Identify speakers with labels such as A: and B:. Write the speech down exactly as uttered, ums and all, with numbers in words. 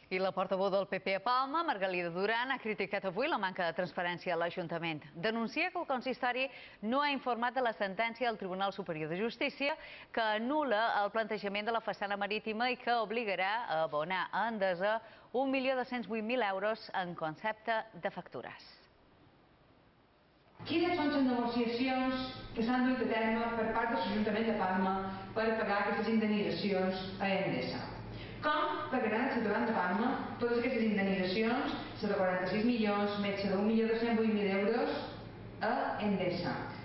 A: I la portaveu del P P a Palma, Margalida Duran, ha criticat avui la manca de transparència a l'Ajuntament. Denuncia que el consistori no ha informat de la sentència del Tribunal Superior de Justícia que anul·la el plantejament de la façana marítima i que obligarà a abonar a Endesa un milió dos-cents vuit mil euros en concepte de factures.
B: Quines són les negociacions que s'han dut a terme per part de l'Ajuntament de Palma per pagar aquestes indemnitzacions a Endesa? Com pagaran els ciutadans de Palma totes aquestes indemnitzacions, la de quaranta-sis milions, més la d'un milió dos-cents vuit mil euros a Endesa?